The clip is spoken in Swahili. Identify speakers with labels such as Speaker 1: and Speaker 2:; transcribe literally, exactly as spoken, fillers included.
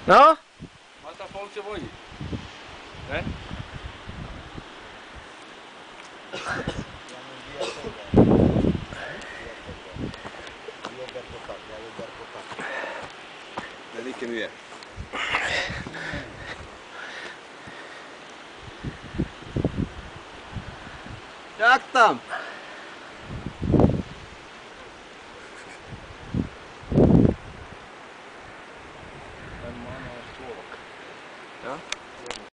Speaker 1: No?
Speaker 2: Ma ta forse voi? Eh? Vedi che mi è.
Speaker 3: Jak tam?